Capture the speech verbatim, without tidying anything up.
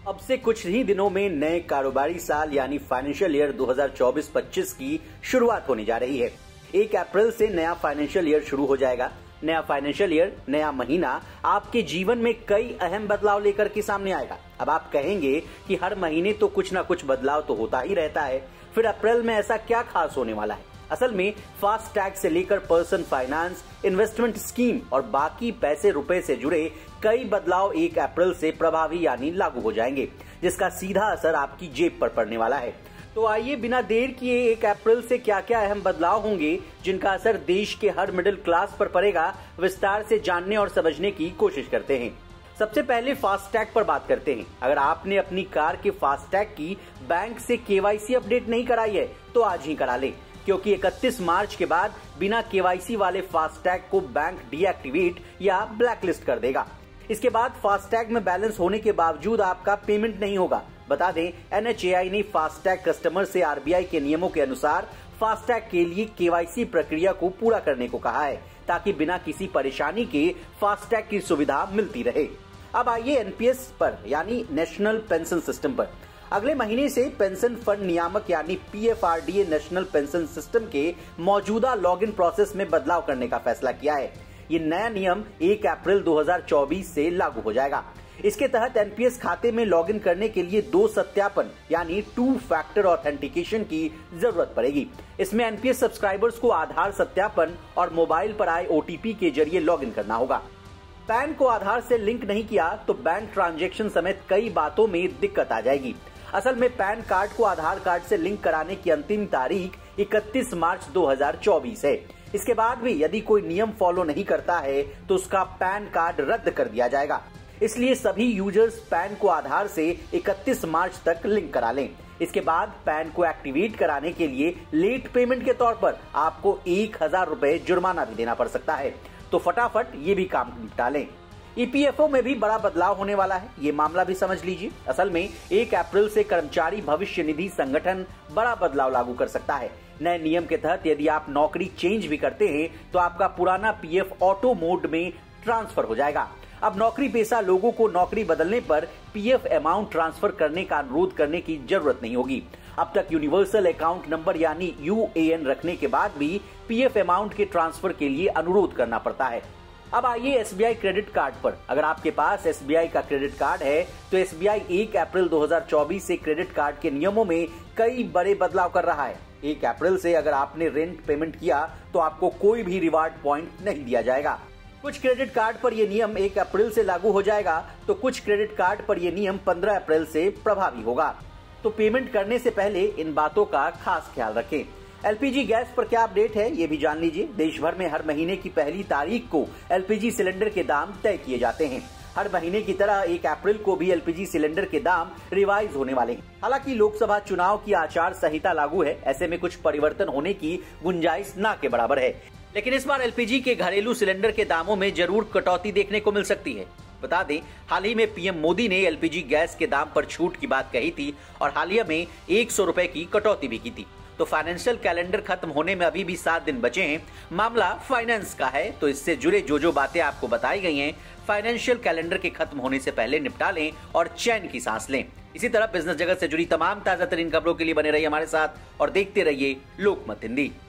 अब से कुछ ही दिनों में नए कारोबारी साल यानी फाइनेंशियल ईयर दो हज़ार चौबीस पच्चीस की शुरुआत होने जा रही है। एक अप्रैल से नया फाइनेंशियल ईयर शुरू हो जाएगा। नया फाइनेंशियल ईयर, नया महीना आपके जीवन में कई अहम बदलाव लेकर के सामने आएगा। अब आप कहेंगे कि हर महीने तो कुछ ना कुछ बदलाव तो होता ही रहता है, फिर अप्रैल में ऐसा क्या खास होने वाला है? असल में फास्ट टैग से लेकर पर्सन फाइनेंस, इन्वेस्टमेंट स्कीम और बाकी पैसे रुपए से जुड़े कई बदलाव एक अप्रैल से प्रभावी यानी लागू हो जाएंगे, जिसका सीधा असर आपकी जेब पर पड़ने वाला है। तो आइए बिना देर किए एक अप्रैल से क्या क्या अहम बदलाव होंगे जिनका असर देश के हर मिडिल क्लास पर पड़ेगा, विस्तार से जानने और समझने की कोशिश करते हैं। सबसे पहले फास्टैग पर बात करते हैं। अगर आपने अपनी कार के फास्टैग की बैंक से केवाईसी अपडेट नहीं कराई है तो आज ही करा लें, क्योंकि इकतीस मार्च के बाद बिना केवाईसी वाले फास्टैग को बैंक डीएक्टिवेट या ब्लैकलिस्ट कर देगा। इसके बाद फास्टैग में बैलेंस होने के बावजूद आपका पेमेंट नहीं होगा। बता दें, एनएचएआई ने फास्टैग कस्टमर से आरबीआई के नियमों के अनुसार फास्टैग के लिए केवाईसी प्रक्रिया को पूरा करने को कहा है, ताकि बिना किसी परेशानी के फास्टैग की सुविधा मिलती रहे। अब आइए एनपीएस पर यानी नेशनल पेंशन सिस्टम पर। अगले महीने से पेंशन फंड नियामक यानी पीएफआरडीए नेशनल पेंशन सिस्टम के मौजूदा लॉगिन प्रोसेस में बदलाव करने का फैसला किया है। ये नया नियम एक अप्रैल दो हज़ार चौबीस से लागू हो जाएगा। इसके तहत एनपीएस खाते में लॉगिन करने के लिए दो सत्यापन यानी टू फैक्टर ऑथेंटिकेशन की जरूरत पड़ेगी। इसमें एनपीएस सब्सक्राइबर्स को आधार सत्यापन और मोबाइल पर आए ओटीपी के जरिए लॉगिन करना होगा। पैन को आधार से लिंक नहीं किया तो बैंक ट्रांजैक्शन समेत कई बातों में दिक्कत आ जाएगी। असल में पैन कार्ड को आधार कार्ड से लिंक कराने की अंतिम तारीख इकतीस मार्च दो हज़ार चौबीस है। इसके बाद भी यदि कोई नियम फॉलो नहीं करता है तो उसका पैन कार्ड रद्द कर दिया जाएगा। इसलिए सभी यूजर्स पैन को आधार से इकतीस मार्च तक लिंक करा लें। इसके बाद पैन को एक्टिवेट कराने के लिए लेट पेमेंट के तौर पर आपको एक हजार रुपए जुर्माना भी देना पड़ सकता है। तो फटाफट ये भी काम निपटा लें। ईपीएफओ में भी बड़ा बदलाव होने वाला है, ये मामला भी समझ लीजिए। असल में एक अप्रैल से कर्मचारी भविष्य निधि संगठन बड़ा बदलाव लागू कर सकता है। नए नियम के तहत यदि आप नौकरी चेंज भी करते हैं तो आपका पुराना पीएफ ऑटो मोड में ट्रांसफर हो जाएगा। अब नौकरी पेशा लोगों को नौकरी बदलने पर पीएफ अमाउंट ट्रांसफर करने का अनुरोध करने की जरूरत नहीं होगी। अब तक यूनिवर्सल अकाउंट नंबर यानी यूएएन रखने के बाद भी पीएफ अमाउंट के ट्रांसफर के लिए अनुरोध करना पड़ता है। अब आइए एसबीआई क्रेडिट कार्ड पर। अगर आपके पास एसबीआई का क्रेडिट कार्ड है तो एसबीआई एक अप्रैल दो हज़ार चौबीस से क्रेडिट कार्ड के नियमों में कई बड़े बदलाव कर रहा है। एक अप्रैल से अगर आपने रेंट पेमेंट किया तो आपको कोई भी रिवार्ड पॉइंट नहीं दिया जाएगा। कुछ क्रेडिट कार्ड पर यह नियम एक अप्रैल से लागू हो जाएगा तो कुछ क्रेडिट कार्ड पर यह नियम पंद्रह अप्रैल से प्रभावी होगा। तो पेमेंट करने से पहले इन बातों का खास ख्याल रखें। एलपीजी गैस पर क्या अपडेट है ये भी जान लीजिए। देश भर में हर महीने की पहली तारीख को एलपीजी सिलेंडर के दाम तय किए जाते हैं। हर महीने की तरह एक अप्रैल को भी एलपीजी सिलेंडर के दाम रिवाइज होने वाले हैं। हालांकि लोकसभा चुनाव की आचार संहिता लागू है, ऐसे में कुछ परिवर्तन होने की गुंजाइश ना के बराबर है। लेकिन इस बार एलपीजी के घरेलू सिलेंडर के दामों में जरूर कटौती देखने को मिल सकती है। बता दें, हाल ही में पीएम मोदी ने एलपीजी गैस के दाम पर छूट की बात कही थी और हालिया में एक सौ रुपए की कटौती भी की थी। तो फाइनेंशियल कैलेंडर खत्म होने में अभी भी सात दिन बचे हैं। मामला फाइनेंस का है तो इससे जुड़े जो जो बातें आपको बताई गई हैं, फाइनेंशियल कैलेंडर के खत्म होने से पहले निपटा लें और चैन की सांस लें। इसी तरह बिजनेस जगत से जुड़ी तमाम ताजा तरीन खबरों के लिए बने रहिए हमारे साथ और देखते रहिए लोकमत हिंदी।